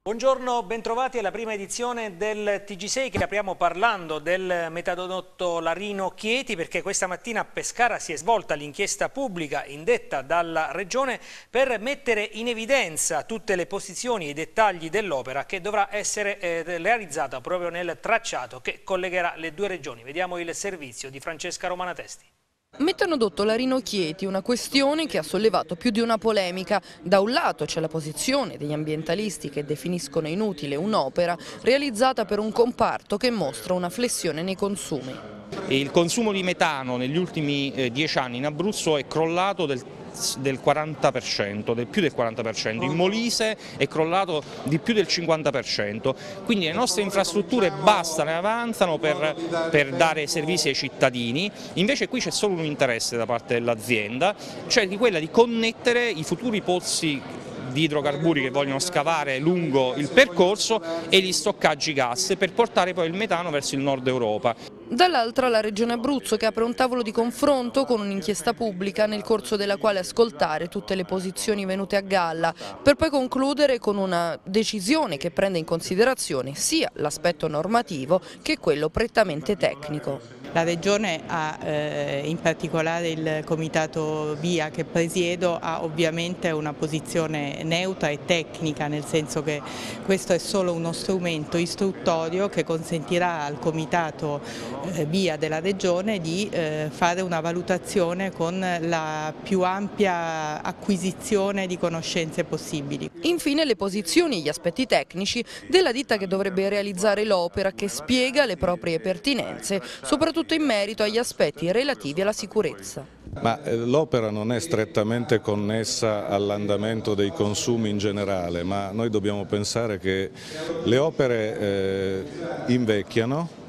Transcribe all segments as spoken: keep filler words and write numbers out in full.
Buongiorno, bentrovati alla prima edizione del T G sei che apriamo parlando del metadotto Larino-Chieti, perché questa mattina a Pescara si è svolta l'inchiesta pubblica indetta dalla Regione per mettere in evidenza tutte le posizioni e i dettagli dell'opera che dovrà essere eh, realizzata proprio nel tracciato che collegherà le due regioni. Vediamo il servizio di Francesca Romanatesti. Metadotto Larino-Chieti, una questione che ha sollevato più di una polemica. Da un lato c'è la posizione degli ambientalisti che definiscono inutile un'opera realizzata per un comparto che mostra una flessione nei consumi. Il consumo di metano negli ultimi eh, dieci anni in Abruzzo è crollato del del quaranta per cento, del più del quaranta per cento, in Molise è crollato di più del cinquanta per cento, quindi le nostre infrastrutture bastano e avanzano per, per dare servizi ai cittadini. Invece qui c'è solo un interesse da parte dell'azienda, cioè di quella di connettere i futuri pozzi di idrocarburi che vogliono scavare lungo il percorso e gli stoccaggi gas per portare poi il metano verso il nord Europa. Dall'altra la Regione Abruzzo, che apre un tavolo di confronto con un'inchiesta pubblica nel corso della quale ascoltare tutte le posizioni venute a galla, per poi concludere con una decisione che prende in considerazione sia l'aspetto normativo che quello prettamente tecnico. La Regione ha, eh, in particolare il Comitato Via che presiedo, ha ovviamente una posizione neutra e tecnica, nel senso che questo è solo uno strumento istruttorio che consentirà al Comitato eh, Via della Regione di eh, fare una valutazione con la più ampia acquisizione di conoscenze possibili. Infine le posizioni e gli aspetti tecnici della ditta che dovrebbe realizzare l'opera, che spiega le proprie pertinenze, soprattutto in merito agli aspetti relativi alla sicurezza. Ma l'opera non è strettamente connessa all'andamento dei consumi in generale, ma noi dobbiamo pensare che le opere eh, invecchiano.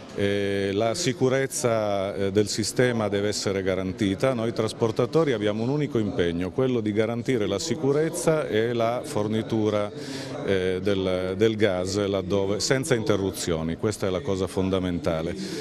Eh, la sicurezza eh, del sistema deve essere garantita. Noi trasportatori abbiamo un unico impegno, quello di garantire la sicurezza e la fornitura eh, del, del gas laddove, senza interruzioni. Questa è la cosa fondamentale.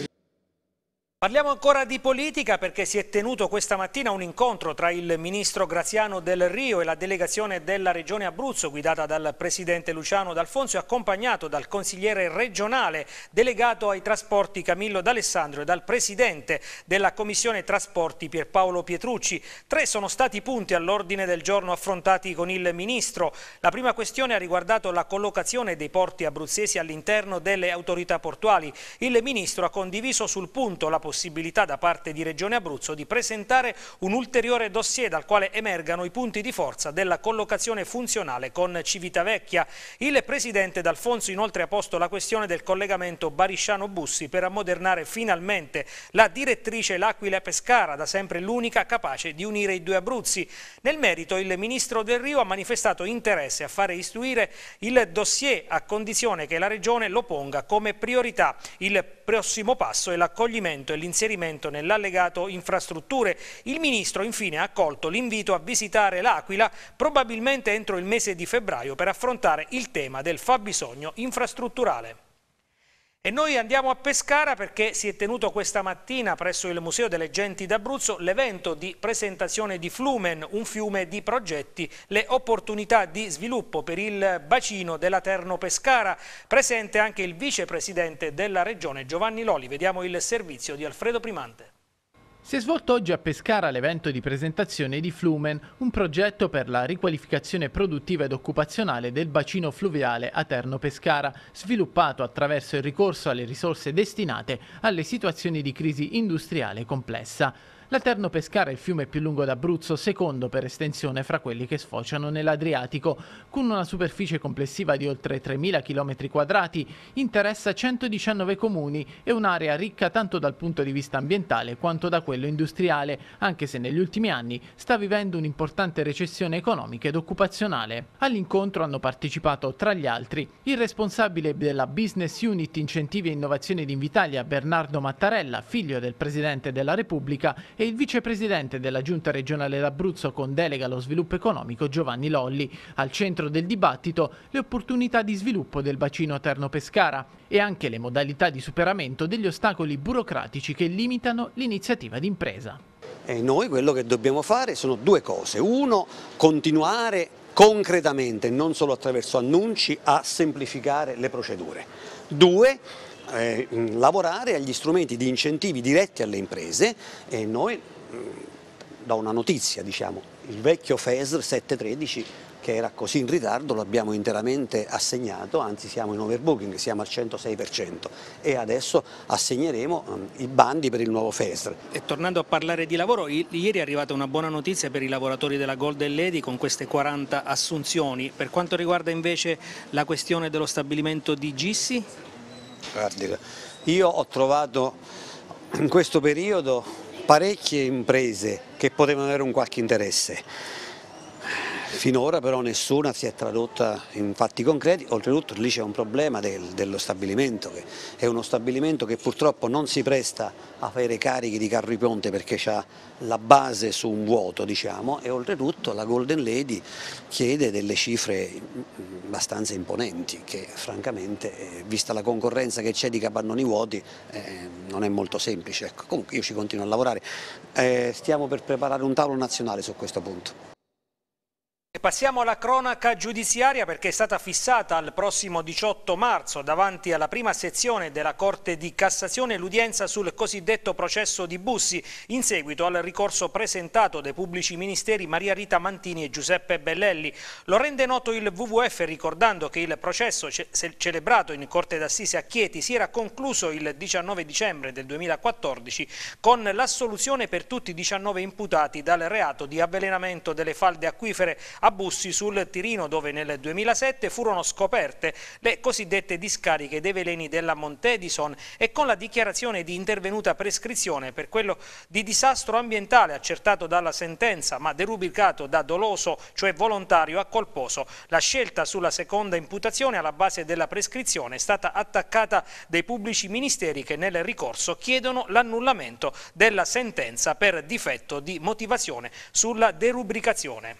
Parliamo ancora di politica, perché si è tenuto questa mattina un incontro tra il ministro Graziano Del Rio e la delegazione della Regione Abruzzo guidata dal presidente Luciano D'Alfonso e accompagnato dal consigliere regionale delegato ai trasporti Camillo D'Alessandro e dal presidente della Commissione Trasporti Pierpaolo Pietrucci. Tre sono stati i punti all'ordine del giorno affrontati con il ministro. La prima questione ha riguardato la collocazione dei porti abruzzesi all'interno delle autorità portuali. Il ministro ha condiviso sul punto la possibilità da parte di Regione Abruzzo di presentare un ulteriore dossier dal quale emergano i punti di forza della collocazione funzionale con Civitavecchia. Il presidente D'Alfonso inoltre ha posto la questione del collegamento Barisciano-Bussi per ammodernare finalmente la direttrice L'Aquila-Pescara, da sempre l'unica capace di unire i due Abruzzi. Nel merito il ministro Del Rio ha manifestato interesse a fare istruire il dossier a condizione che la Regione lo ponga come priorità. Il prossimo passo è l'accoglimento e l'inserimento nell'allegato infrastrutture. Il ministro infine ha accolto l'invito a visitare l'Aquila probabilmente entro il mese di febbraio per affrontare il tema del fabbisogno infrastrutturale. E noi andiamo a Pescara, perché si è tenuto questa mattina presso il Museo delle Genti d'Abruzzo l'evento di presentazione di Flumen, un fiume di progetti, le opportunità di sviluppo per il bacino della Terno Pescara. Presente anche il vicepresidente della Regione Giovanni Lolli. Vediamo il servizio di Alfredo Primante. Si è svolto oggi a Pescara l'evento di presentazione di Flumen, un progetto per la riqualificazione produttiva ed occupazionale del bacino fluviale Aterno-Pescara, sviluppato attraverso il ricorso alle risorse destinate alle situazioni di crisi industriale complessa. L'Aterno Pescara è il fiume più lungo d'Abruzzo, secondo per estensione fra quelli che sfociano nell'Adriatico. Con una superficie complessiva di oltre tremila chilometri quadrati, interessa centodiciannove comuni e un'area ricca tanto dal punto di vista ambientale quanto da quello industriale, anche se negli ultimi anni sta vivendo un'importante recessione economica ed occupazionale. All'incontro hanno partecipato, tra gli altri, il responsabile della Business Unit Incentivi e Innovazione di Invitalia, Bernardo Mattarella, figlio del Presidente della Repubblica, e il vicepresidente della Giunta regionale d'Abruzzo con delega allo sviluppo economico Giovanni Lolli. Al centro del dibattito le opportunità di sviluppo del bacino Aterno-Pescara e anche le modalità di superamento degli ostacoli burocratici che limitano l'iniziativa d'impresa. E noi quello che dobbiamo fare sono due cose. Uno, continuare concretamente, non solo attraverso annunci, a semplificare le procedure. Due, eh, lavorare agli strumenti di incentivi diretti alle imprese e noi, da una notizia, diciamo, il vecchio F E S R settecentotredici che era così in ritardo lo abbiamo interamente assegnato, anzi siamo in overbooking, siamo al centosei per cento e adesso assegneremo um, i bandi per il nuovo F E S R. E tornando a parlare di lavoro, ieri è arrivata una buona notizia per i lavoratori della Golden Lady con queste quaranta assunzioni. Per quanto riguarda invece la questione dello stabilimento di Gissi? Guardi, io ho trovato in questo periodo parecchie imprese che potevano avere un qualche interesse. Finora però nessuna si è tradotta in fatti concreti, oltretutto lì c'è un problema del, dello stabilimento, che è uno stabilimento che purtroppo non si presta a fare carichi di carri ponte perché ha la base su un vuoto, diciamo, e oltretutto la Golden Lady chiede delle cifre abbastanza imponenti che francamente, eh, vista la concorrenza che c'è di capannoni vuoti, eh, non è molto semplice. Ecco, comunque io ci continuo a lavorare, eh, stiamo per preparare un tavolo nazionale su questo punto. E passiamo alla cronaca giudiziaria perché è stata fissata al prossimo diciotto marzo davanti alla prima sezione della Corte di Cassazione l'udienza sul cosiddetto processo di Bussi in seguito al ricorso presentato dai pubblici ministeri Maria Rita Mantini e Giuseppe Bellelli. Lo rende noto il W W F ricordando che il processo ce celebrato in Corte d'Assise a Chieti si era concluso il diciannove dicembre del duemilaquattordici con l'assoluzione per tutti i diciannove imputati dal reato di avvelenamento delle falde acquifere a Bussi sul Tirino, dove nel duemilasette furono scoperte le cosiddette discariche dei veleni della Montedison e con la dichiarazione di intervenuta prescrizione per quello di disastro ambientale accertato dalla sentenza ma derubricato da doloso, cioè volontario, a colposo. La scelta sulla seconda imputazione alla base della prescrizione è stata attaccata dai pubblici ministeri che nel ricorso chiedono l'annullamento della sentenza per difetto di motivazione sulla derubricazione.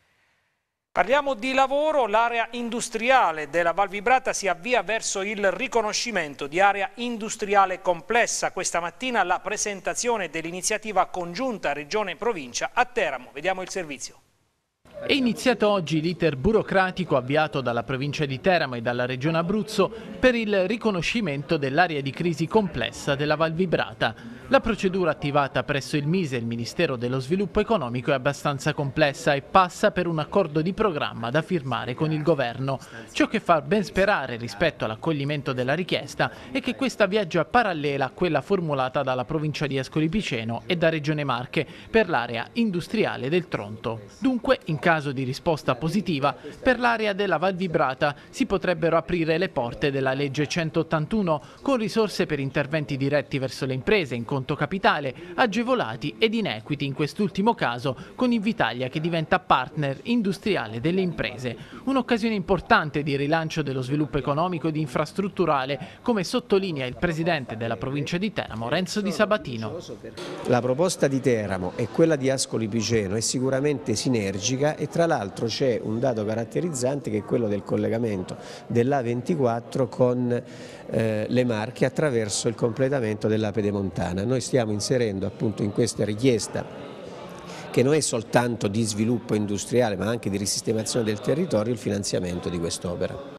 Parliamo di lavoro, l'area industriale della Val Vibrata si avvia verso il riconoscimento di area industriale complessa. Questa mattina la presentazione dell'iniziativa congiunta Regione-Provincia a Teramo. Vediamo il servizio. È iniziato oggi l'iter burocratico avviato dalla provincia di Teramo e dalla regione Abruzzo per il riconoscimento dell'area di crisi complessa della Val Vibrata. La procedura attivata presso il Mise e il Ministero dello Sviluppo Economico è abbastanza complessa e passa per un accordo di programma da firmare con il governo. Ciò che fa ben sperare rispetto all'accoglimento della richiesta è che questa viaggia parallela a quella formulata dalla provincia di Ascoli Piceno e da Regione Marche per l'area industriale del Tronto. Dunque, in caso di risposta positiva, per l'area della Val Vibrata si potrebbero aprire le porte della legge centottantuno con risorse per interventi diretti verso le imprese in conto capitale, agevolati ed in equity in quest'ultimo caso con Invitalia che diventa partner industriale delle imprese. Un'occasione importante di rilancio dello sviluppo economico ed infrastrutturale, come sottolinea il presidente della provincia di Teramo, Renzo Di Sabatino. La proposta di Teramo e quella di Ascoli Piceno è sicuramente sinergica e tra l'altro c'è un dato caratterizzante che è quello del collegamento dell'A ventiquattro con eh, le Marche attraverso il completamento della Pedemontana. Noi stiamo inserendo appunto in questa richiesta, che non è soltanto di sviluppo industriale ma anche di risistemazione del territorio, il finanziamento di quest'opera.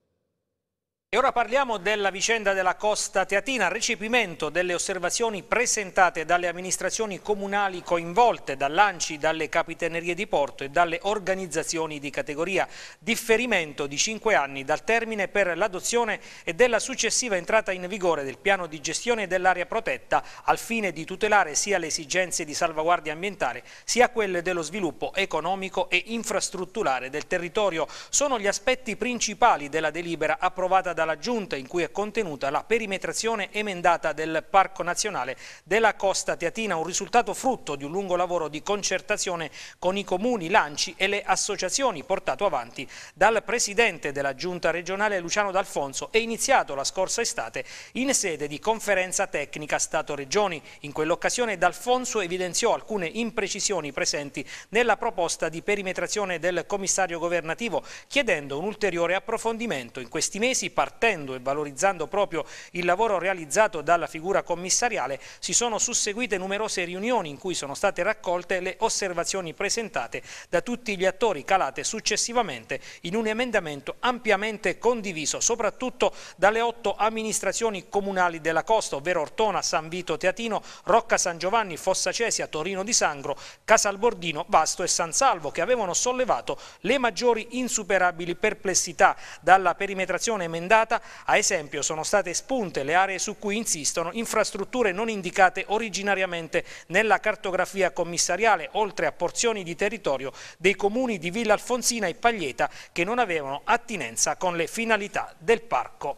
E ora parliamo della vicenda della Costa Teatina, recepimento delle osservazioni presentate dalle amministrazioni comunali coinvolte, dall'A N C I, dalle capitanerie di porto e dalle organizzazioni di categoria. Differimento di cinque anni dal termine per l'adozione e della successiva entrata in vigore del piano di gestione dell'area protetta al fine di tutelare sia le esigenze di salvaguardia ambientale sia quelle dello sviluppo economico e infrastrutturale del territorio. Sono gli aspetti principali della delibera approvata da dalla Giunta, in cui è contenuta la perimetrazione emendata del Parco Nazionale della Costa Teatina, un risultato frutto di un lungo lavoro di concertazione con i comuni, l'A N C I e le associazioni portato avanti dal Presidente della Giunta regionale Luciano D'Alfonso e iniziato la scorsa estate in sede di conferenza tecnica Stato-Regioni. In quell'occasione D'Alfonso evidenziò alcune imprecisioni presenti nella proposta di perimetrazione del commissario governativo, chiedendo un ulteriore approfondimento. In questi mesi, partendo riflettendo e valorizzando proprio il lavoro realizzato dalla figura commissariale, si sono susseguite numerose riunioni in cui sono state raccolte le osservazioni presentate da tutti gli attori, calate successivamente in un emendamento ampiamente condiviso, soprattutto dalle otto amministrazioni comunali della costa, ovvero Ortona, San Vito Teatino, Rocca San Giovanni, Fossa Cesia, Torino di Sangro, Casalbordino, Vasto e San Salvo, che avevano sollevato le maggiori insuperabili perplessità. Dalla perimetrazione emendata, a esempio, sono state espunte le aree su cui insistono infrastrutture non indicate originariamente nella cartografia commissariale, oltre a porzioni di territorio dei comuni di Villa Alfonsina e Paglieta che non avevano attinenza con le finalità del parco.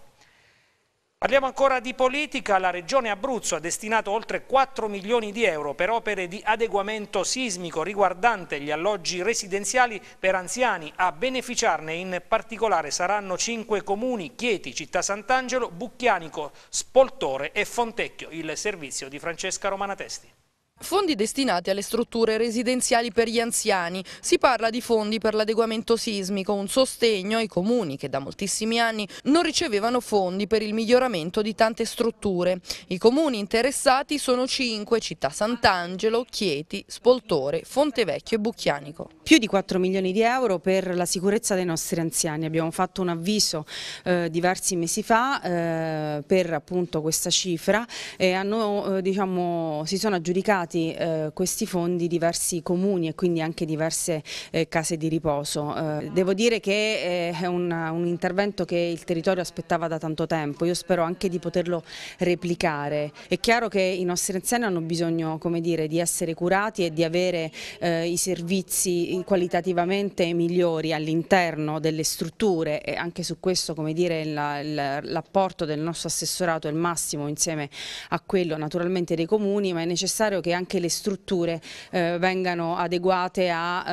Parliamo ancora di politica. La Regione Abruzzo ha destinato oltre quattro milioni di euro per opere di adeguamento sismico riguardante gli alloggi residenziali per anziani. A beneficiarne in particolare saranno cinque comuni: Chieti, Città Sant'Angelo, Bucchianico, Spoltore e Fontecchio. Il servizio di Francesca Romanatesti. Fondi destinati alle strutture residenziali per gli anziani. Si parla di fondi per l'adeguamento sismico, un sostegno ai comuni che da moltissimi anni non ricevevano fondi per il miglioramento di tante strutture. I comuni interessati sono cinque: Città Sant'Angelo, Chieti, Spoltore, Fontevecchio e Bucchianico. Più di quattro milioni di euro per la sicurezza dei nostri anziani. Abbiamo fatto un avviso eh, diversi mesi fa eh, per appunto questa cifra e hanno, eh, diciamo, si sono aggiudicati Eh, questi fondi diversi comuni e quindi anche diverse eh, case di riposo. Eh, devo dire che eh, è un, un intervento che il territorio aspettava da tanto tempo. Io spero anche di poterlo replicare. È chiaro che i nostri anziani hanno bisogno, come dire, di essere curati e di avere eh, i servizi qualitativamente migliori all'interno delle strutture, e anche su questo, come dire, l'apporto del nostro assessorato è il massimo insieme a quello naturalmente dei comuni, ma è necessario che anche le strutture eh, vengano adeguate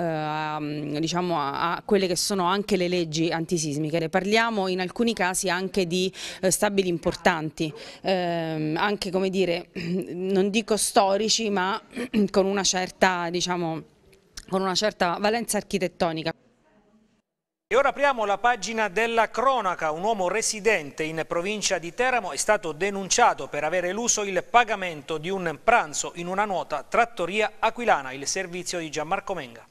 a, eh, diciamo a, a quelle che sono anche le leggi antisismiche. Ne parliamo in alcuni casi anche di eh, stabili importanti, eh, anche, come dire, non dico storici, ma con una certa, diciamo, con una certa valenza architettonica. E ora apriamo la pagina della cronaca. Un uomo residente in provincia di Teramo è stato denunciato per aver eluso il pagamento di un pranzo in una nota trattoria aquilana. Il servizio di Gianmarco Menga.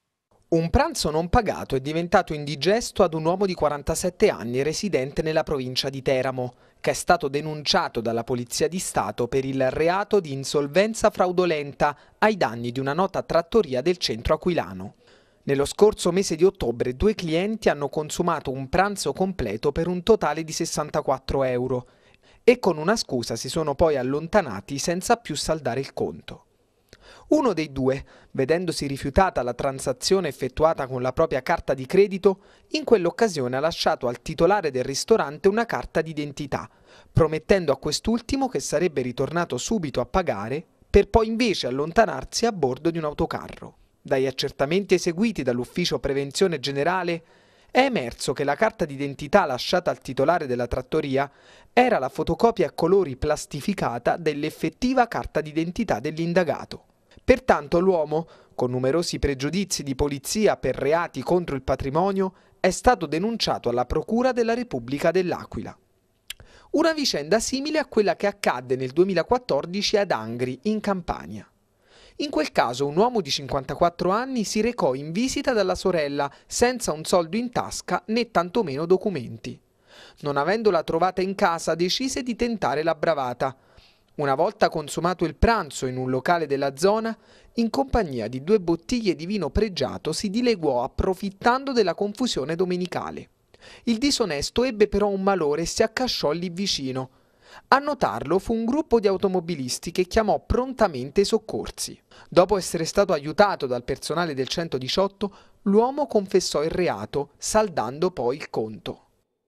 Un pranzo non pagato è diventato indigesto ad un uomo di quarantasette anni residente nella provincia di Teramo, che è stato denunciato dalla Polizia di Stato per il reato di insolvenza fraudolenta ai danni di una nota trattoria del centro aquilano. Nello scorso mese di ottobre due clienti hanno consumato un pranzo completo per un totale di sessantaquattro euro e con una scusa si sono poi allontanati senza più saldare il conto. Uno dei due, vedendosi rifiutata la transazione effettuata con la propria carta di credito, in quell'occasione ha lasciato al titolare del ristorante una carta d'identità, promettendo a quest'ultimo che sarebbe ritornato subito a pagare, per poi invece allontanarsi a bordo di un autocarro. Dagli accertamenti eseguiti dall'Ufficio Prevenzione Generale è emerso che la carta d'identità lasciata al titolare della trattoria era la fotocopia a colori plastificata dell'effettiva carta d'identità dell'indagato. Pertanto l'uomo, con numerosi pregiudizi di polizia per reati contro il patrimonio, è stato denunciato alla Procura della Repubblica dell'Aquila. Una vicenda simile a quella che accadde nel duemilaquattordici ad Angri, in Campania. In quel caso un uomo di cinquantaquattro anni si recò in visita dalla sorella senza un soldo in tasca né tantomeno documenti. Non avendola trovata in casa decise di tentare la bravata. Una volta consumato il pranzo in un locale della zona, in compagnia di due bottiglie di vino pregiato si dileguò approfittando della confusione domenicale. Il disonesto ebbe però un malore e si accasciò lì vicino. A notarlo fu un gruppo di automobilisti che chiamò prontamente i soccorsi. Dopo essere stato aiutato dal personale del centodiciotto, l'uomo confessò il reato, saldando poi il conto.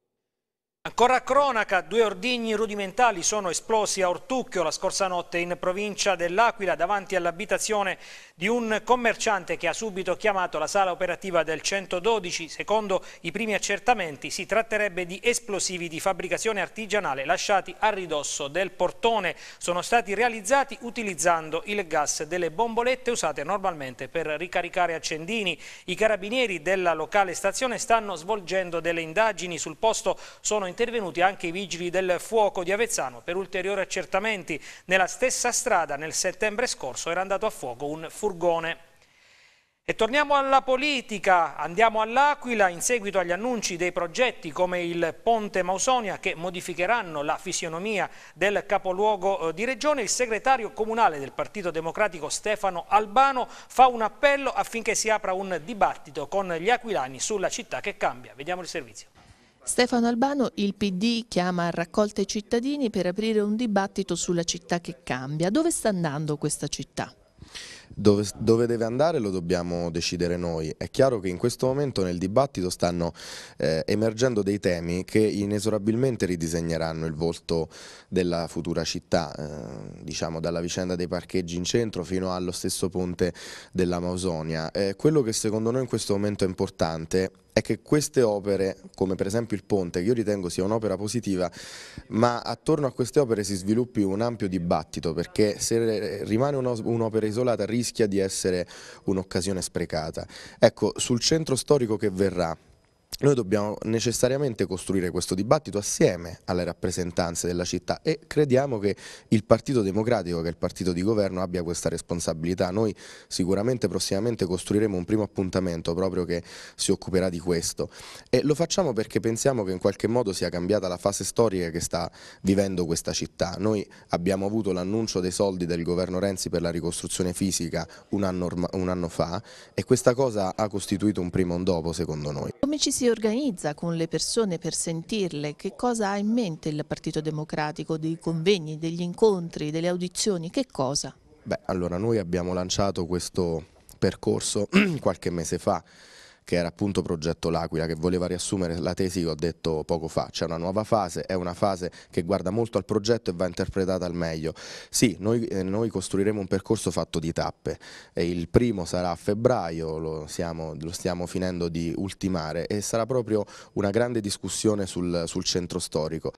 Ancora cronaca, due ordigni rudimentali sono esplosi a Ortucchio la scorsa notte in provincia dell'Aquila davanti all'abitazione di un commerciante che ha subito chiamato la sala operativa del centododici. Secondo i primi accertamenti si tratterebbe di esplosivi di fabbricazione artigianale lasciati a ridosso del portone. Sono stati realizzati utilizzando il gas delle bombolette usate normalmente per ricaricare accendini. I carabinieri della locale stazione stanno svolgendo delle indagini. Sul posto sono intervenuti anche i vigili del fuoco di Avezzano per ulteriori accertamenti. Nella stessa strada nel settembre scorso era andato a fuoco un furgone. E torniamo alla politica, andiamo all'Aquila in seguito agli annunci dei progetti come il Ponte Mausonia che modificheranno la fisionomia del capoluogo di regione. Il segretario comunale del Partito Democratico Stefano Albano fa un appello affinché si apra un dibattito con gli aquilani sulla città che cambia. Vediamo il servizio. Stefano Albano, il P D chiama a raccolte cittadini per aprire un dibattito sulla città che cambia. Dove sta andando questa città? Dove, dove deve andare lo dobbiamo decidere noi. È chiaro che in questo momento nel dibattito stanno eh, emergendo dei temi che inesorabilmente ridisegneranno il volto della futura città, eh, diciamo dalla vicenda dei parcheggi in centro fino allo stesso ponte della Mausonia. Eh, quello che secondo noi in questo momento è importante è che queste opere, come per esempio il ponte, che io ritengo sia un'opera positiva, ma attorno a queste opere si sviluppi un ampio dibattito, perché se rimane un'opera isolata rischia di essere un'occasione sprecata. Ecco, sul centro storico che verrà, noi dobbiamo necessariamente costruire questo dibattito assieme alle rappresentanze della città e crediamo che il Partito Democratico, che è il partito di governo, abbia questa responsabilità. Noi sicuramente prossimamente costruiremo un primo appuntamento proprio che si occuperà di questo e lo facciamo perché pensiamo che in qualche modo sia cambiata la fase storica che sta vivendo questa città. Noi abbiamo avuto l'annuncio dei soldi del governo Renzi per la ricostruzione fisica un anno, un anno fa e questa cosa ha costituito un prima e un dopo secondo noi. Come ci si organizza con le persone per sentirle? Che cosa ha in mente il Partito Democratico? Dei convegni, degli incontri, delle audizioni? Che cosa? Beh, allora noi abbiamo lanciato questo percorso qualche mese fa, che era appunto Progetto L'Aquila, che voleva riassumere la tesi che ho detto poco fa. C'è una nuova fase, è una fase che guarda molto al progetto e va interpretata al meglio. Sì, noi, eh, noi costruiremo un percorso fatto di tappe. E il primo sarà a febbraio, lo, siamo, lo stiamo finendo di ultimare e sarà proprio una grande discussione sul, sul centro storico.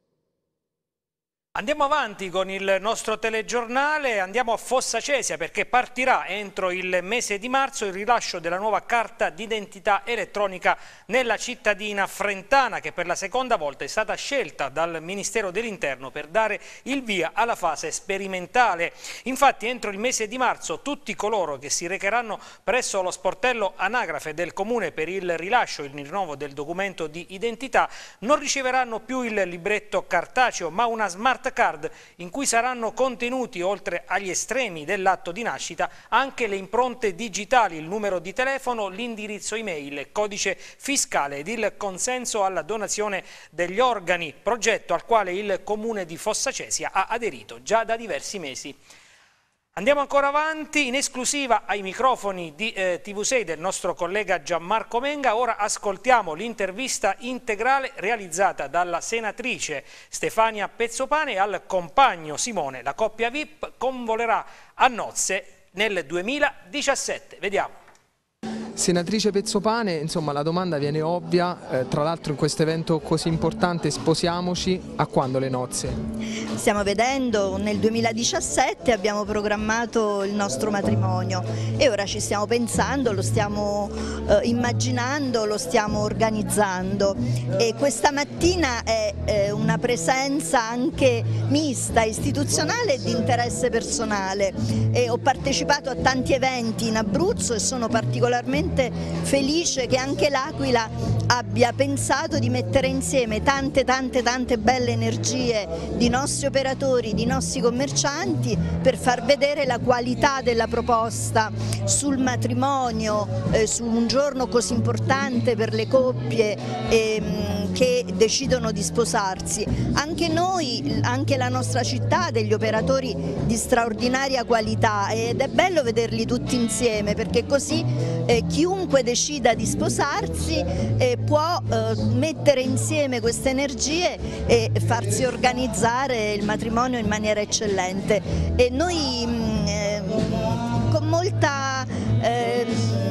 Andiamo avanti con il nostro telegiornale, andiamo a Fossa Cesia perché partirà entro il mese di marzo il rilascio della nuova carta d'identità elettronica nella cittadina frentana che per la seconda volta è stata scelta dal Ministero dell'Interno per dare il via alla fase sperimentale. Infatti entro il mese di marzo tutti coloro che si recheranno presso lo sportello anagrafe del Comune per il rilascio e il rinnovo del documento di identità non riceveranno più il libretto cartaceo ma una smart card in cui saranno contenuti, oltre agli estremi dell'atto di nascita, anche le impronte digitali, il numero di telefono, l'indirizzo email, il codice fiscale ed il consenso alla donazione degli organi, progetto al quale il Comune di Fossa Cesia ha aderito già da diversi mesi. Andiamo ancora avanti, in esclusiva ai microfoni di eh, T V sei del nostro collega Gianmarco Menga. Ora ascoltiamo l'intervista integrale realizzata dalla senatrice Stefania Pezzopane al compagno Simone. La coppia V I P convolerà a nozze nel duemiladiciassette. Vediamo. Senatrice Pezzopane, insomma la domanda viene ovvia, eh, tra l'altro in questo evento così importante sposiamoci, a quando le nozze? Stiamo vedendo nel duemiladiciassette abbiamo programmato il nostro matrimonio e ora ci stiamo pensando, lo stiamo eh, immaginando, lo stiamo organizzando e questa mattina è eh, una presenza anche mista, istituzionale e di interesse personale e ho partecipato a tanti eventi in Abruzzo e sono particolarmente felice che anche l'Aquila abbia pensato di mettere insieme tante tante tante belle energie di nostri operatori, di nostri commercianti per far vedere la qualità della proposta sul matrimonio, eh, su un giorno così importante per le coppie eh, che decidono di sposarsi. Anche noi, anche la nostra città ha degli operatori di straordinaria qualità ed è bello vederli tutti insieme perché così eh, chiunque decida di sposarsi eh, può eh, mettere insieme queste energie e farsi organizzare il matrimonio in maniera eccellente e noi mh, eh, con molta eh,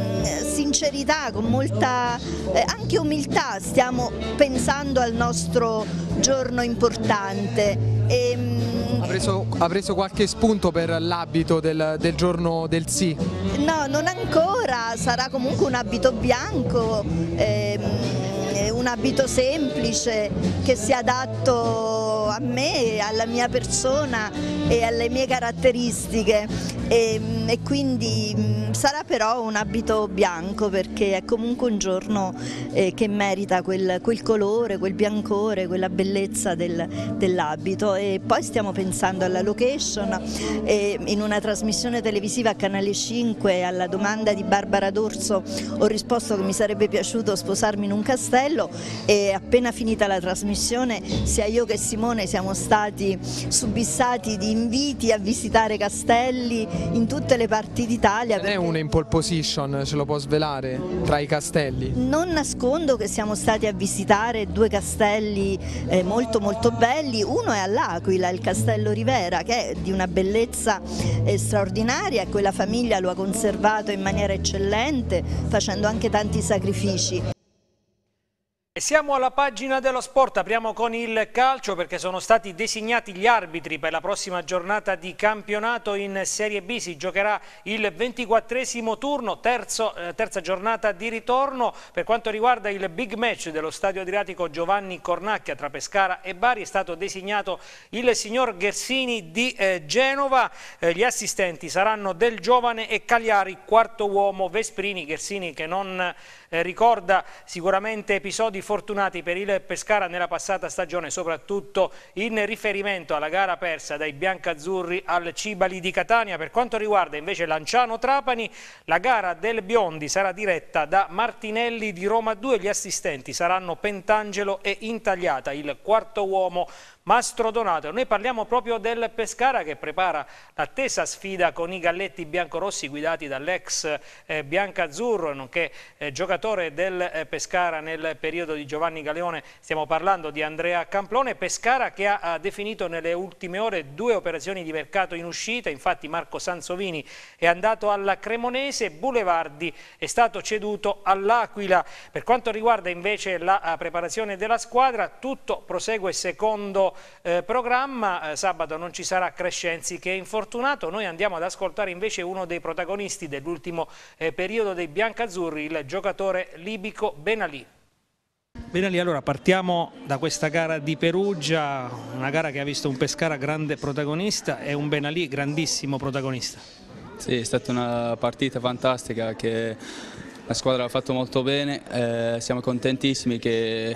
sincerità, con molta eh, anche umiltà stiamo pensando al nostro giorno importante. E, ha, preso, ha preso qualche spunto per l'abito del, del giorno del sì? No, non ancora, sarà comunque un abito bianco, ehm, un abito semplice che sia adatto a me, alla mia persona e alle mie caratteristiche e, e quindi mh, sarà però un abito bianco perché è comunque un giorno eh, che merita quel, quel colore, quel biancore, quella bellezza del, dell'abito e poi stiamo pensando alla location e in una trasmissione televisiva a Canale cinque alla domanda di Barbara D'Orso ho risposto che mi sarebbe piaciuto sposarmi in un castello e appena finita la trasmissione sia io che Simone siamo stati subissati di inviti a visitare castelli in tutte le parti d'Italia. Non è una in pole position, ce lo può svelare, tra i castelli? Non nascondo che siamo stati a visitare due castelli eh, molto molto belli, uno è all'Aquila, il Castello Rivera che è di una bellezza eh, straordinaria e quella famiglia lo ha conservato in maniera eccellente facendo anche tanti sacrifici. E siamo alla pagina dello sport, apriamo con il calcio perché sono stati designati gli arbitri per la prossima giornata di campionato in Serie B, si giocherà il ventiquattresimo turno, terzo, eh, terza giornata di ritorno. Per quanto riguarda il big match dello Stadio Adriatico Giovanni Cornacchia tra Pescara e Bari è stato designato il signor Ghersini di eh, Genova, eh, gli assistenti saranno Del Giovane e Cagliari, quarto uomo Vesprini. Ghersini che non eh, ricorda sicuramente episodi fortunati per il Pescara nella passata stagione, soprattutto in riferimento alla gara persa dai biancazzurri al Cibali di Catania. Per quanto riguarda invece Lanciano-Trapani, la gara del Biondi sarà diretta da Martinelli di Roma due, gli assistenti saranno Pentangelo e Intagliata, il quarto uomo Mastro Donato. Noi parliamo proprio del Pescara che prepara l'attesa sfida con i Galletti biancorossi guidati dall'ex eh, biancazzurro, nonché eh, giocatore del eh, Pescara nel periodo di Giovanni Galeone. Stiamo parlando di Andrea Camplone. Pescara che ha, ha definito nelle ultime ore due operazioni di mercato in uscita, infatti Marco Sansovini è andato alla Cremonese, Boulevardi è stato ceduto all'Aquila. Per quanto riguarda invece la preparazione della squadra, tutto prosegue secondo Eh, programma. Eh, sabato non ci sarà Crescenzi che è infortunato. Noi andiamo ad ascoltare invece uno dei protagonisti dell'ultimo eh, periodo dei biancazzurri, il giocatore libico Benalì. Benalì, allora partiamo da questa gara di Perugia, una gara che ha visto un Pescara grande protagonista e un Benalì grandissimo protagonista. Sì, è stata una partita fantastica che la squadra ha fatto molto bene, eh, siamo contentissimi che,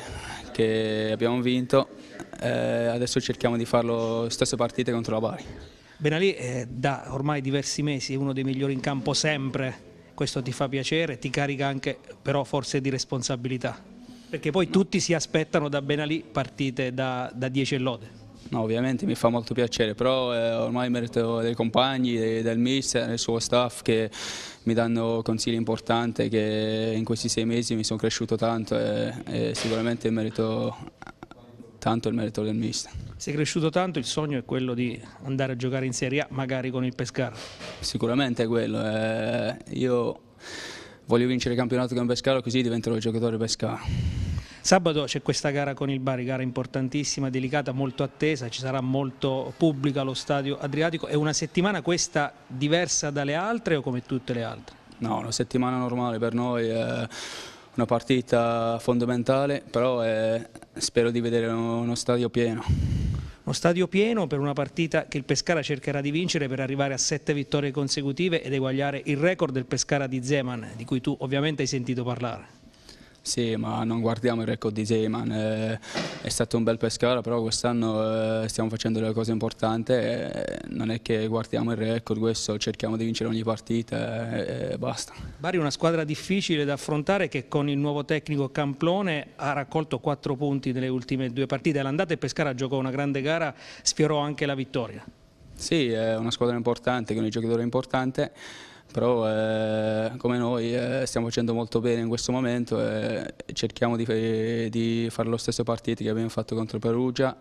che abbiamo vinto. Eh, adesso cerchiamo di fare lo stesso partite contro la Bari. Benalì eh, da ormai diversi mesi è uno dei migliori in campo sempre, questo ti fa piacere, ti carica anche però forse di responsabilità, perché poi no. Tutti si aspettano da Benalì partite da, da dieci e lode. No, ovviamente mi fa molto piacere, però eh, ormai merito dei compagni, dei, del mister, del suo staff che mi danno consigli importanti, che in questi sei mesi mi sono cresciuto tanto e, e sicuramente merito tanto il merito del mister. Sei cresciuto tanto, il sogno è quello di andare a giocare in Serie A, magari con il Pescara? Sicuramente è quello, eh, io voglio vincere il campionato con Pescara così diventerò il giocatore Pescara. Sabato c'è questa gara con il Bari, gara importantissima, delicata, molto attesa, ci sarà molto pubblico allo Stadio Adriatico. È una settimana questa diversa dalle altre o come tutte le altre? No, una settimana normale per noi, è una partita fondamentale, però è, spero di vedere uno stadio pieno. Uno stadio pieno per una partita che il Pescara cercherà di vincere per arrivare a sette vittorie consecutive ed eguagliare il record del Pescara di Zeman, di cui tu ovviamente hai sentito parlare. Sì, ma non guardiamo il record di Zeman, eh, è stato un bel Pescara, però quest'anno eh, stiamo facendo delle cose importanti, eh, non è che guardiamo il record, questo cerchiamo di vincere ogni partita e eh, basta. Bari è una squadra difficile da affrontare che con il nuovo tecnico Camplone ha raccolto quattro punti nelle ultime due partite, all'andata il Pescara giocò una grande gara, sfiorò anche la vittoria. Sì, è una squadra importante, con un giocatore importante. Però eh, come noi eh, stiamo facendo molto bene in questo momento e cerchiamo di, di fare lo stesso partito che abbiamo fatto contro Perugia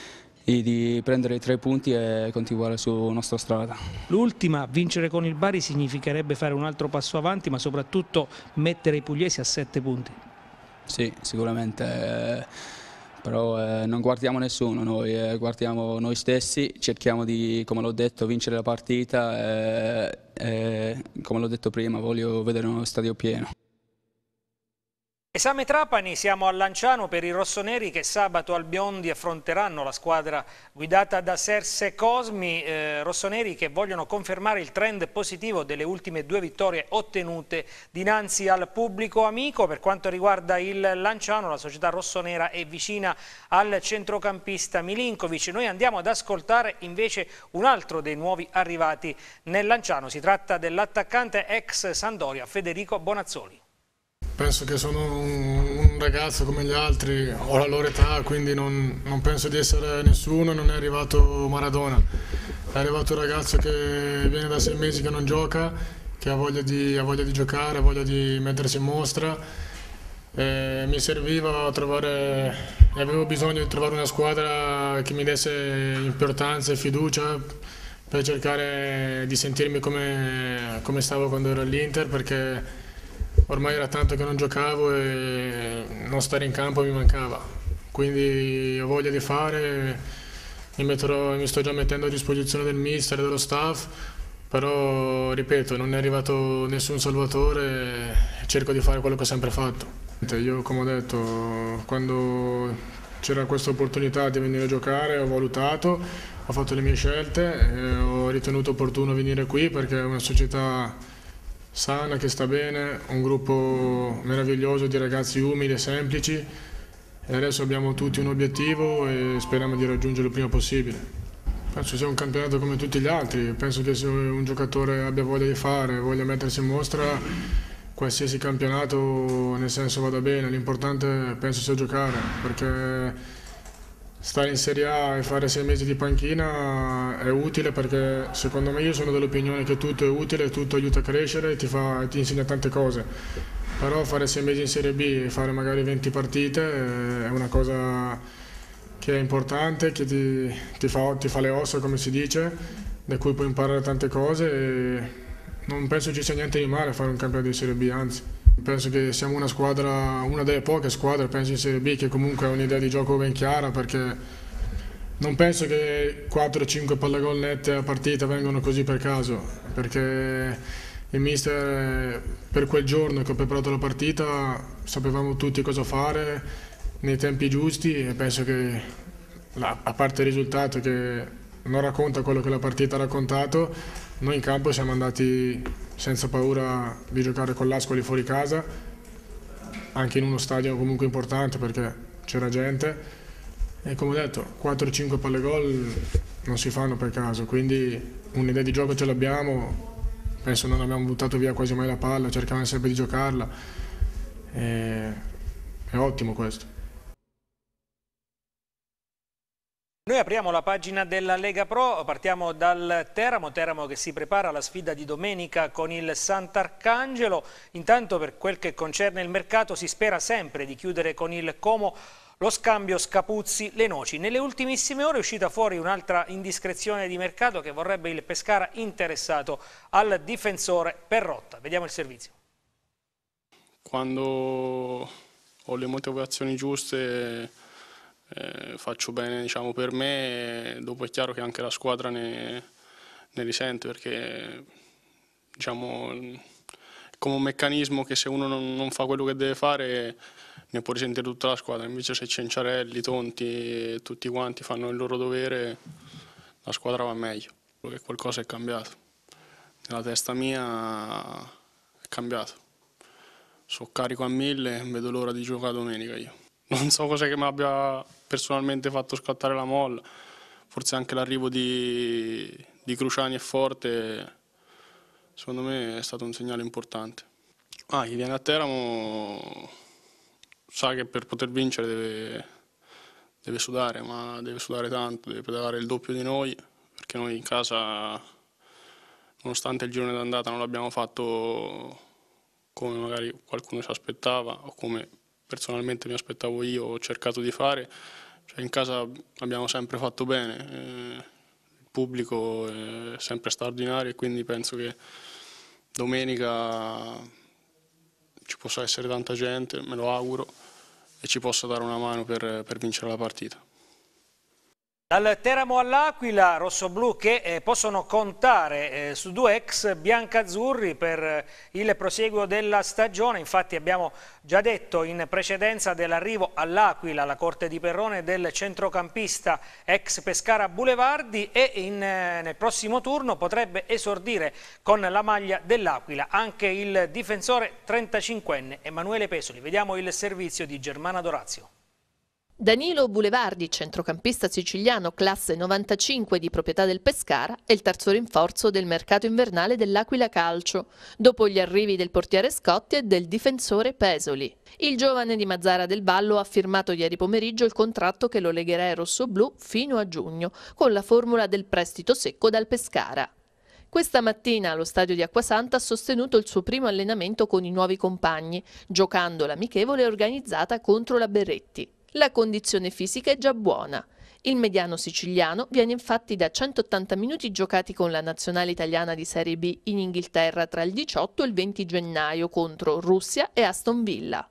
e di prendere i tre punti e continuare sulla nostra strada. L'ultima, vincere con il Bari significherebbe fare un altro passo avanti, ma soprattutto mettere i pugliesi a sette punti. Sì, sicuramente. Eh, però eh, non guardiamo nessuno, noi eh, guardiamo noi stessi, cerchiamo di, come l'ho detto, vincere la partita e, e come l'ho detto prima, voglio vedere uno stadio pieno. Esame Trapani, siamo a Lanciano per i rossoneri che sabato al Biondi affronteranno la squadra guidata da Serse Cosmi, eh, rossoneri che vogliono confermare il trend positivo delle ultime due vittorie ottenute dinanzi al pubblico amico. Per quanto riguarda il Lanciano, la società rossonera è vicina al centrocampista Milinkovic. Noi andiamo ad ascoltare invece un altro dei nuovi arrivati nel Lanciano, si tratta dell'attaccante ex Sampdoria Federico Bonazzoli. Penso che sono un, un ragazzo come gli altri, ho la loro età, quindi non, non penso di essere nessuno, non è arrivato Maradona. È arrivato un ragazzo che viene da sei mesi che non gioca, che ha voglia di, ha voglia di giocare, ha voglia di mettersi in mostra. E mi serviva trovare, avevo bisogno di trovare una squadra che mi desse importanza e fiducia per cercare di sentirmi come, come stavo quando ero all'Inter, perché ormai era tanto che non giocavo e non stare in campo mi mancava, quindi ho voglia di fare, mi, metterò, mi sto già mettendo a disposizione del mister e dello staff, però ripeto, non è arrivato nessun salvatore e cerco di fare quello che ho sempre fatto. Io, come ho detto, quando c'era questa opportunità di venire a giocare ho valutato, ho fatto le mie scelte e ho ritenuto opportuno venire qui perché è una società sana, che sta bene, un gruppo meraviglioso di ragazzi umili e semplici e adesso abbiamo tutti un obiettivo e speriamo di raggiungerlo il prima possibile. Penso sia un campionato come tutti gli altri, penso che se un giocatore abbia voglia di fare, voglia mettersi in mostra, qualsiasi campionato nel senso vada bene, l'importante penso sia giocare, perché stare in Serie A e fare sei mesi di panchina è utile, perché secondo me, io sono dell'opinione che tutto è utile, tutto aiuta a crescere e ti, fa, ti insegna tante cose, però fare sei mesi in Serie B e fare magari venti partite è una cosa che è importante, che ti, ti, fa, ti fa le ossa, come si dice, da cui puoi imparare tante cose e non penso ci sia niente di male a fare un campionato di Serie B, anzi. Penso che siamo una squadra, una delle poche squadre, penso in Serie B, che comunque ha un'idea di gioco ben chiara, perché non penso che quattro cinque pallagol nette a partita vengano così per caso, perché il mister per quel giorno che ho preparato la partita sapevamo tutti cosa fare nei tempi giusti e penso che, a parte il risultato che non racconta quello che la partita ha raccontato, noi in campo siamo andati senza paura di giocare con l'Ascoli fuori casa, anche in uno stadio comunque importante perché c'era gente e, come ho detto, quattro cinque palle gol non si fanno per caso, quindi un'idea di gioco ce l'abbiamo, penso non abbiamo buttato via quasi mai la palla, cercavamo sempre di giocarla e è ottimo questo. Noi apriamo la pagina della Lega Pro, partiamo dal Teramo, Teramo che si prepara alla sfida di domenica con il Sant'Arcangelo. Intanto, per quel che concerne il mercato, si spera sempre di chiudere con il Como lo scambio Scapuzzi-Lenoci. Nelle ultimissime ore è uscita fuori un'altra indiscrezione di mercato che vorrebbe il Pescara interessato al difensore Perrotta. Vediamo il servizio. Quando ho le motivazioni giuste Eh, faccio bene, diciamo, per me, e dopo è chiaro che anche la squadra ne, ne risente, perché, diciamo, è come un meccanismo che se uno non, non fa quello che deve fare ne può risentire tutta la squadra. Invece se Cenciarelli, Tonti e tutti quanti fanno il loro dovere, la squadra va meglio, perché qualcosa è cambiato. Nella testa mia è cambiato, sono carico a mille, non vedo l'ora di giocare domenica io. Non so cosa che mi abbia personalmente fatto scattare la molla, forse anche l'arrivo di, di Cruciani e Forte, secondo me è stato un segnale importante. Ah, chi viene a Teramo sa che per poter vincere deve, deve sudare, ma deve sudare tanto, deve pedalare il doppio di noi, perché noi in casa, nonostante il girone d'andata non l'abbiamo fatto come magari qualcuno si aspettava o come personalmente mi aspettavo io, ho cercato di fare, cioè in casa abbiamo sempre fatto bene, eh, il pubblico è sempre straordinario e quindi penso che domenica ci possa essere tanta gente, me lo auguro, e ci possa dare una mano per, per vincere la partita. Dal Teramo all'Aquila, rossoblù che eh, possono contare eh, su due ex biancazzurri per eh, il proseguo della stagione. Infatti abbiamo già detto in precedenza dell'arrivo all'Aquila alla Corte di Perrone del centrocampista ex Pescara Boulevardi e in, eh, nel prossimo turno potrebbe esordire con la maglia dell'Aquila anche il difensore trentacinquenne Emanuele Pesoli. Vediamo il servizio di Germana Dorazio. Danilo Boulevardi, centrocampista siciliano classe novantacinque di proprietà del Pescara, è il terzo rinforzo del mercato invernale dell'Aquila Calcio, dopo gli arrivi del portiere Scotti e del difensore Pesoli. Il giovane di Mazzara del Vallo ha firmato ieri pomeriggio il contratto che lo legherà ai rossoblù fino a giugno, con la formula del prestito secco dal Pescara. Questa mattina allo stadio di Acquasanta ha sostenuto il suo primo allenamento con i nuovi compagni, giocando l'amichevole organizzata contro la Berretti. La condizione fisica è già buona. Il mediano siciliano viene infatti da centottanta minuti giocati con la nazionale italiana di Serie B in Inghilterra tra il diciotto e il venti gennaio contro Russia e Aston Villa.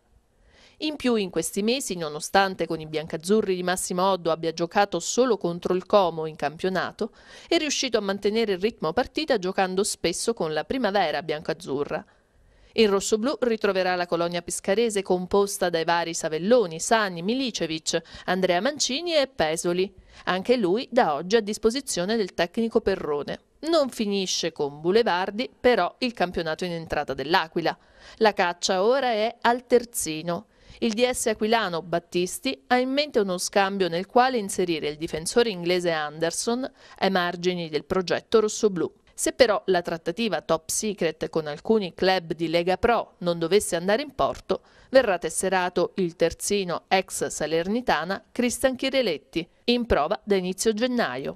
In più in questi mesi, nonostante con i biancazzurri di Massimo Oddo abbia giocato solo contro il Como in campionato, è riuscito a mantenere il ritmo partita giocando spesso con la primavera biancazzurra. Il rossoblù ritroverà la colonia pescarese composta dai vari Savelloni, Sani, Milicevic, Andrea Mancini e Pesoli. Anche lui da oggi a disposizione del tecnico Perrone. Non finisce con Boulevardi, però il campionato in entrata dell'Aquila. La caccia ora è al terzino. Il D S aquilano Battisti ha in mente uno scambio nel quale inserire il difensore inglese Anderson ai margini del progetto rossoblù. Se però la trattativa top secret con alcuni club di Lega Pro non dovesse andare in porto, verrà tesserato il terzino ex Salernitana Cristian Chireletti, in prova da inizio gennaio.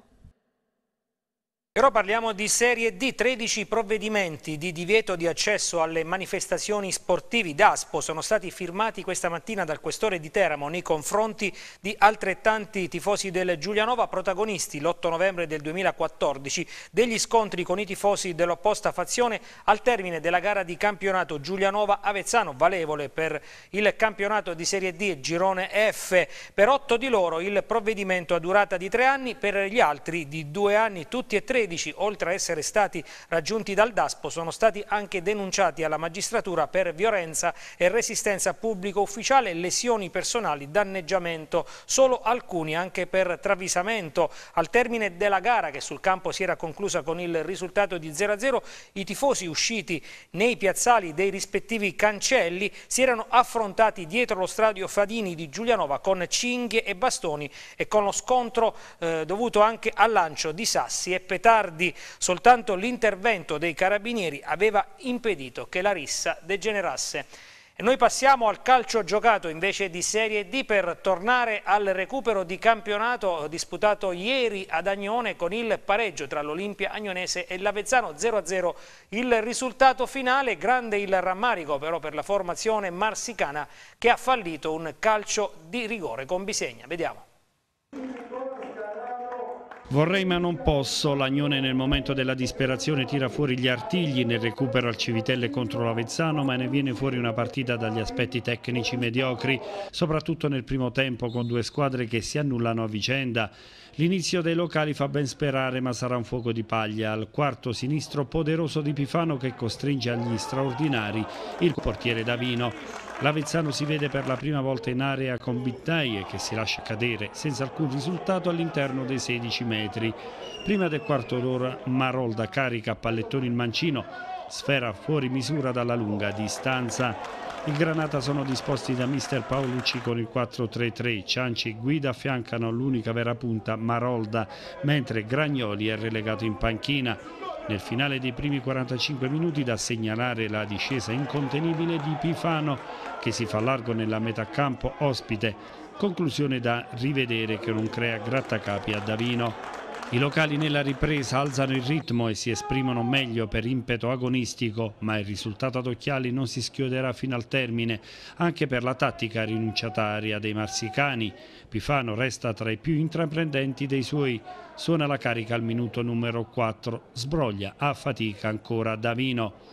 Però parliamo di Serie D, tredici provvedimenti di divieto di accesso alle manifestazioni sportivi d'Aspo sono stati firmati questa mattina dal questore di Teramo nei confronti di altrettanti tifosi del Giulianova, protagonisti l'otto novembre del duemilaquattordici degli scontri con i tifosi dell'opposta fazione al termine della gara di campionato Giulianova-Avezzano, valevole per il campionato di Serie D Girone F. Per otto di loro il provvedimento ha durata di tre anni, per gli altri di due anni, tutti e tre oltre a essere stati raggiunti dal DASPO, sono stati anche denunciati alla magistratura per violenza e resistenza pubblico ufficiale, lesioni personali, danneggiamento, solo alcuni anche per travisamento. Al termine della gara, che sul campo si era conclusa con il risultato di zero a zero, i tifosi usciti nei piazzali dei rispettivi cancelli si erano affrontati dietro lo stadio Fadini di Giulianova con cinghie e bastoni e con lo scontro eh, dovuto anche al lancio di sassi e petardi. Soltanto l'intervento dei carabinieri aveva impedito che la rissa degenerasse. E noi passiamo al calcio giocato invece di Serie D per tornare al recupero di campionato disputato ieri ad Agnone con il pareggio tra l'Olimpia Agnonese e l'Avezzano zero a zero. Il risultato finale, grande il rammarico però per la formazione marsicana che ha fallito un calcio di rigore con Bisegna. Vediamo. Vorrei ma non posso, l'Agnone nel momento della disperazione tira fuori gli artigli nel recupero al Civitelle contro l'Avezzano, ma ne viene fuori una partita dagli aspetti tecnici mediocri, soprattutto nel primo tempo con due squadre che si annullano a vicenda. L'inizio dei locali fa ben sperare, ma sarà un fuoco di paglia al quarto sinistro poderoso di Pifano che costringe agli straordinari il portiere Davino. L'Avezzano si vede per la prima volta in area con Bittaie che si lascia cadere senza alcun risultato all'interno dei sedici metri. Prima del quarto d'ora Marolda carica a pallettoni il mancino, sfera fuori misura dalla lunga distanza. I Granata sono disposti da mister Paolucci con il quattro tre tre, Cianci e Guida affiancano l'unica vera punta Marolda, mentre Gragnoli è relegato in panchina. Nel finale dei primi quarantacinque minuti da segnalare la discesa incontenibile di Pifano che si fa largo nella metà campo ospite, conclusione da rivedere che non crea grattacapi a Davino. I locali nella ripresa alzano il ritmo e si esprimono meglio per impeto agonistico, ma il risultato ad occhiali non si schioderà fino al termine, anche per la tattica rinunciataria dei marsicani. Pifano resta tra i più intraprendenti dei suoi, suona la carica al minuto numero quattro, sbroglia a fatica ancora Davino.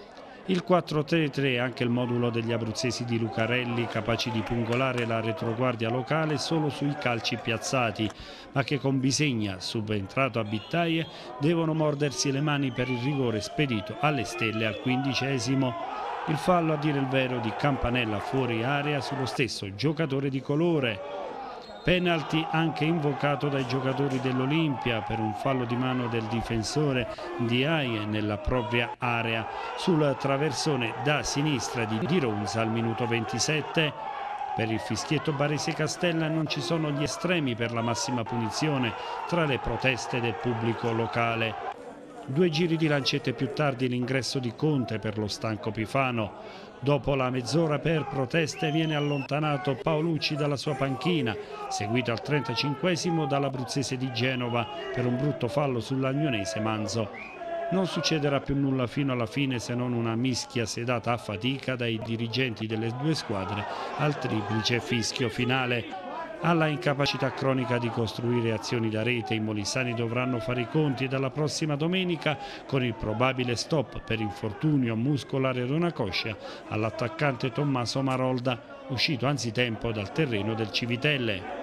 Il quattro tre tre è anche il modulo degli abruzzesi di Lucarelli, capaci di pungolare la retroguardia locale solo sui calci piazzati, ma che con Bisegna, subentrato a Bittaie, devono mordersi le mani per il rigore spedito alle stelle al quindicesimo. Il fallo, a dire il vero, di Campanella fuori area sullo stesso giocatore di colore. Penalty anche invocato dai giocatori dell'Olimpia per un fallo di mano del difensore di Aie nella propria area sul traversone da sinistra di Di Ronza al minuto ventisette. Per il fischietto Barese Castella non ci sono gli estremi per la massima punizione tra le proteste del pubblico locale. Due giri di lancette più tardi l'ingresso di Conte per lo stanco Pifano. Dopo la mezz'ora per proteste viene allontanato Paolucci dalla sua panchina, seguito al trentacinquesimo dall'abruzzese di Genova per un brutto fallo sull'agnonese Manzo. Non succederà più nulla fino alla fine se non una mischia sedata a fatica dai dirigenti delle due squadre al triplice fischio finale. Alla incapacità cronica di costruire azioni da rete, i molisani dovranno fare i conti dalla prossima domenica con il probabile stop per infortunio muscolare ad una coscia all'attaccante Tommaso Marolda, uscito anzitempo dal terreno del Civitelle.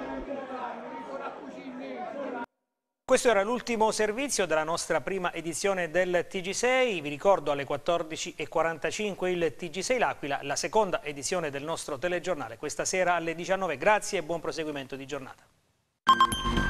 Questo era l'ultimo servizio della nostra prima edizione del T G sei, vi ricordo alle quattordici e quarantacinque il T G sei L'Aquila, la seconda edizione del nostro telegiornale questa sera alle diciannove. Grazie e buon proseguimento di giornata.